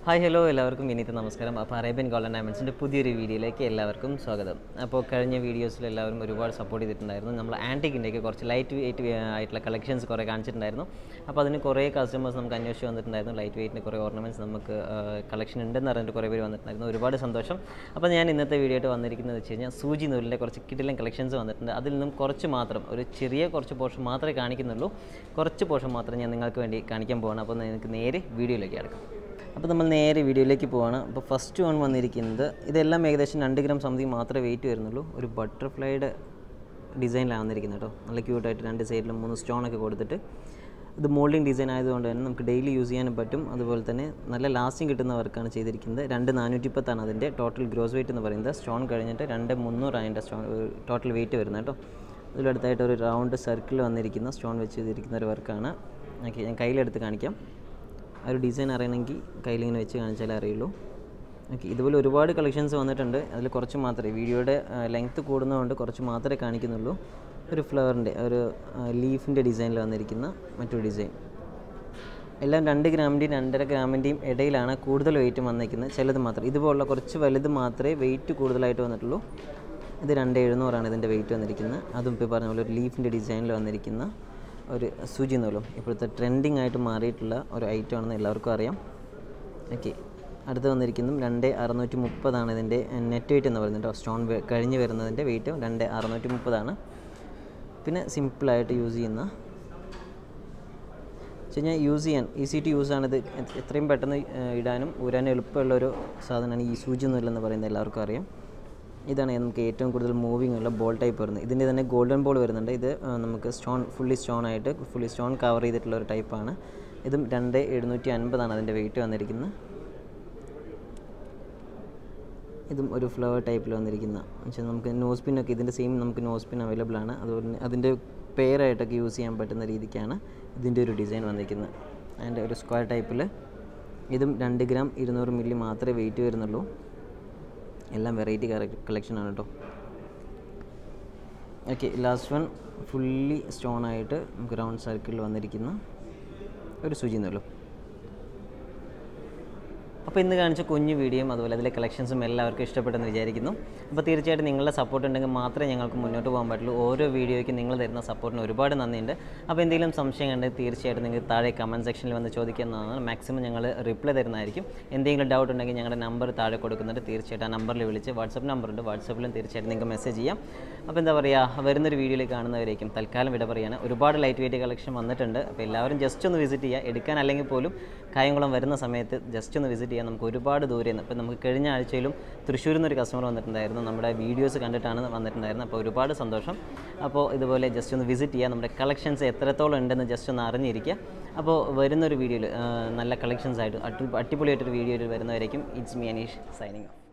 Hi hello എല്ലാവർക്കും വിനീത് നമസ്കാരം. അപ്പോൾ അറേബ്യൻ ഗോൾഡൻ ഡയമണ്ട്സിൻ്റെ പുതിയൊരു വീഡിയോയിലേക്ക് എല്ലാവർക്കും സ്വാഗതം. അപ്പോൾ കഴിഞ്ഞ വീഡിയോസിൽ എല്ലാവരും ഒരുപാട് സപ്പോർട്ട് ചെയ്തിട്ടുണ്ടായിരുന്നു. നമ്മൾ ആൻറ്റിക്കിൻ്റെയൊക്കെ കുറച്ച് ലൈറ്റ് വെയിറ്റ് ആയിട്ടുള്ള കളക്ഷൻസ് കുറേ കാണിച്ചിട്ടുണ്ടായിരുന്നു. അപ്പോൾ അതിന് കുറേ കസ്റ്റമേഴ്സ് നമുക്ക് അന്വേഷിച്ച് വന്നിട്ടുണ്ടായിരുന്നു. ലൈറ്റ് വെയിറ്റിന് കുറേ ഓർണമെൻറ്റ്സ് നമുക്ക് കളക്ഷൻ ഉണ്ടെന്ന് പറഞ്ഞിട്ട് കുറേ പേര് വന്നിട്ടുണ്ടായിരുന്നു. ഒരുപാട് സന്തോഷം. അപ്പോൾ ഞാൻ ഇന്നത്തെ വീഡിയോ ആയിട്ട് വന്നിരിക്കുന്നത് വെച്ച് കഴിഞ്ഞാൽ സൂചി നൂലിൻ്റെ കുറച്ച് കിടിലൻ കളക്ഷൻസ് വന്നിട്ടുണ്ട്. അതിൽ നിന്നും കുറച്ച് മാത്രം ഒരു കുറച്ച് പോർഷൻ മാത്രമേ കാണിക്കുന്നുള്ളൂ. കുറച്ച് പോർഷൻ മാത്രം ഞാൻ നിങ്ങൾക്ക് വേണ്ടി കാണിക്കാൻ പോവാണ്. അപ്പോൾ നിങ്ങൾക്ക് നേരെ വീഡിയോയിലേക്ക് കിടക്കാം. അപ്പോൾ നമ്മൾ നേരെ വീഡിയോയിലേക്ക് പോവാണ്. അപ്പോൾ ഫസ്റ്റ് വൺ വന്നിരിക്കുന്നത് ഇതെല്ലാം ഏകദേശം 2 ഗ്രാം സംതിങ് മാത്രമേ വെയിറ്റ് വരുന്നുള്ളൂ. ഒരു ബട്ടർഫ്ലൈയുടെ ഡിസൈനിലാണ് വന്നിരിക്കുന്നത് കേട്ടോ. നല്ല ക്യൂട്ടായിട്ട് 2 സൈഡിലും 3 സ്റ്റോണൊക്കെ കൊടുത്തിട്ട് ഇത് മോൾഡിങ് ഡിസൈൻ ആയതുകൊണ്ട് തന്നെ നമുക്ക് ഡെയിലി യൂസ് ചെയ്യാനും പറ്റും. അതുപോലെ തന്നെ നല്ല ലാസ്റ്റിംഗ് കിട്ടുന്ന വർക്കാണ് ചെയ്തിരിക്കുന്നത്. 2410 അതിൻ്റെ ടോട്ടൽ ഗ്രോസ് വെയിറ്റ് എന്ന് പറയുന്നത്. സ്റ്റോൺ കഴിഞ്ഞിട്ട് 2300 അതിൻ്റെ സ്റ്റോൺ ടോട്ടൽ വെയിറ്റ് വരുന്നത് കേട്ടോ. അതിലടുത്തായിട്ട് ഒരു റൗണ്ട് സർക്കിൾ വന്നിരിക്കുന്ന സ്റ്റോൺ വെച്ച് ചെയ്തിരിക്കുന്ന ഒരു വർക്കാണ്. ഓക്കെ, ഞാൻ കയ്യിലെടുത്ത് കാണിക്കാം. ആ ഒരു ഡിസൈൻ അറിയണമെങ്കിൽ കയ്യിലിങ്ങനെ വെച്ച് കാണിച്ചാലേ അറിയുള്ളൂ. ഓക്കെ, ഇതുപോലെ ഒരുപാട് കളക്ഷൻസ് വന്നിട്ടുണ്ട്. അതിൽ കുറച്ച് മാത്രമേ വീഡിയോയുടെ ലെങ്ത്ത് കൂടുന്നതുകൊണ്ട് കുറച്ച് മാത്രമേ കാണിക്കുന്നുള്ളൂ. ഒരു ഫ്ലവറിൻ്റെ ഒരു ലീഫിൻ്റെ ഡിസൈനിൽ വന്നിരിക്കുന്ന മറ്റൊരു ഡിസൈൻ. എല്ലാം 2 ഗ്രാമിൻ്റെയും 2.5 ഗ്രാമിൻ്റെയും ഇടയിലാണ് കൂടുതൽ വെയിറ്റ് വന്നിരിക്കുന്നത്. ചിലത് മാത്രം ഇതുപോലുള്ള കുറച്ച് വലുത് മാത്രമേ വെയിറ്റ് കൂടുതലായിട്ട് വന്നിട്ടുള്ളൂ. ഇത് 2700 ഇതിൻ്റെ വെയിറ്റ് വന്നിരിക്കുന്നത്. അതും ഇപ്പോൾ പറഞ്ഞ പോലെ ഒരു ലീഫിൻ്റെ ഡിസൈനിൽ വന്നിരിക്കുന്ന ഒരു സൂചി നൂലും ഇപ്പോഴത്തെ ട്രെൻഡിങ് ആയിട്ട് മാറിയിട്ടുള്ള ഒരു ഐറ്റം ആണെന്ന് എല്ലാവർക്കും അറിയാം. ഓക്കെ, അടുത്ത് വന്നിരിക്കുന്നതും 2630 ഇതിൻ്റെ നെറ്റ് വെയിറ്റ് എന്ന് പറയുന്നത്. സ്റ്റോൺ കഴിഞ്ഞ് വരുന്നതിൻ്റെ വെയിറ്റ് 2630. പിന്നെ സിമ്പിളായിട്ട് യൂസ് ചെയ്യുന്ന കഴിഞ്ഞാൽ യൂസ് ചെയ്യാൻ ഈസി ടു യൂസ് ആണിത്. എത്രയും പെട്ടെന്ന് ഇടാനും ഊരാനും എളുപ്പമുള്ളൊരു സാധനമാണ് ഈ സൂചി നൂലെന്ന് പറയുന്നത് എല്ലാവർക്കും അറിയാം. ഇതാണ് നമുക്ക് ഏറ്റവും കൂടുതൽ മൂവിങ് ഉള്ള ബോൾ ടൈപ്പ് വരുന്നത്. ഇതിൻ്റെ തന്നെ ഗോൾഡൻ ബോൾ വരുന്നുണ്ട്. ഇത് നമുക്ക് ഫുള്ളി സ്റ്റോൺ കവർ ചെയ്തിട്ടുള്ള ഒരു ടൈപ്പാണ്. ഇതും 2750 അതിൻ്റെ വെയിറ്റ് വന്നിരിക്കുന്നത്. ഇതും ഒരു ഫ്ലവർ ടൈപ്പിൽ വന്നിരിക്കുന്ന വെച്ചാൽ നമുക്ക് നോസ് പിന്നൊക്കെ ഇതിൻ്റെ സെയിം നമുക്ക് നോസ് പിൻ അവൈലബിൾ ആണ്. അതുകൊണ്ട് അതിൻ്റെ പെയറായിട്ടൊക്കെ യൂസ് ചെയ്യാൻ പറ്റുന്ന രീതിക്കാണ് ഇതിൻ്റെ ഒരു ഡിസൈൻ വന്നിരിക്കുന്നത്. അതിൻ്റെ ഒരു സ്ക്വയർ ടൈപ്പിൽ ഇതും 2 ഗ്രാം 200 മില്ലി മാത്രമേ വെയിറ്റ് വരുന്നുള്ളൂ. എല്ലാം വെറൈറ്റി കളക്ഷനാണ് കേട്ടോ. ഓക്കെ, ലാസ്റ്റ് വൺ ഫുള്ളി സ്റ്റോണായിട്ട് നമുക്ക് റൗണ്ട് സർക്കിളിൽ വന്നിരിക്കുന്ന ഒരു സൂചി നൂലും. അപ്പോൾ ഇന്ന് കാണിച്ച കുഞ്ഞു വീഡിയോയും അതുപോലെ അതിലെ കളക്ഷൻസും എല്ലാവർക്കും ഇഷ്ടപ്പെട്ടെന്ന് വിചാരിക്കുന്നു. അപ്പോൾ തീർച്ചയായിട്ടും നിങ്ങളുടെ സപ്പോർട്ട് ഉണ്ടെങ്കിൽ മാത്രമേ ഞങ്ങൾക്ക് മുന്നോട്ട് പോകാൻ പറ്റുള്ളൂ. ഓരോ വീഡിയോയ്ക്കും നിങ്ങൾ തരുന്ന സപ്പോർട്ടിന് ഒരുപാട് നന്ദിയുണ്ട്. അപ്പോൾ എന്തെങ്കിലും സംശയം കണ്ടെങ്കിൽ തീർച്ചയായിട്ടും നിങ്ങൾക്ക് താഴെ കമൻറ്റ് സെക്ഷനിൽ വന്ന് ചോദിക്കുന്നതാണ്. മാക്സിമം ഞങ്ങൾ റിപ്ലൈ തരുന്നതായിരിക്കും. എന്തെങ്കിലും ഡൗട്ട് ഉണ്ടെങ്കിൽ ഞങ്ങളുടെ നമ്പർ താഴെ കൊടുക്കുന്നുണ്ട്. തീർച്ചയായിട്ടും ആ നമ്പറിൽ വിളിച്ച് വാട്സപ്പ് നമ്പറുണ്ട്, വാട്സപ്പിലും തീർച്ചയായിട്ടും നിങ്ങൾക്ക് മെസ്സേജ് ചെയ്യാം. അപ്പോൾ എന്താ പറയുക, വരുന്നൊരു വീഡിയോയിൽ കാണുന്നവരേക്കും തൽക്കാലം വിട പറയുകയാണ്. ഒരുപാട് ലൈറ്റ് വെയിറ്റ് കളക്ഷൻ വന്നിട്ടുണ്ട്. അപ്പോൾ എല്ലാവരും ജസ്റ്റ് ഒന്ന് വിസിറ്റ് ചെയ്യുക. എടുക്കാൻ അല്ലെങ്കിൽ പോലും കായംകുളം വരുന്ന സമയത്ത് ജസ്റ്റ് ഒന്ന് വിസിറ്റ് ചെയ്യാം. നമുക്ക് ഒരുപാട് ദൂരെ നിന്ന് ഇപ്പോൾ നമുക്ക് കഴിഞ്ഞ ആഴ്ചയിലും തൃശ്ശൂരിൽ നിന്നൊരു കസ്റ്റമർ വന്നിട്ടുണ്ടായിരുന്നു. നമ്മുടെ വീഡിയോസ് കണ്ടിട്ടാണ് വന്നിട്ടുണ്ടായിരുന്നത്. അപ്പോൾ ഒരുപാട് സന്തോഷം. അപ്പോൾ ഇതുപോലെ ജസ്റ്റ് ഒന്ന് വിസിറ്റ് ചെയ്യുക. നമ്മുടെ കളക്ഷൻസ് എത്രത്തോളം ഉണ്ടെന്ന് ജസ്റ്റ് ഒന്ന് അറിഞ്ഞിരിക്കുക. അപ്പോൾ വരുന്നൊരു വീഡിയോയിൽ നല്ല കളക്ഷൻസ് ആയിട്ട് അടിപൊളിയായിട്ടൊരു വീഡിയോയിൽ വരുന്നവരേക്കും it's me Anish signing of.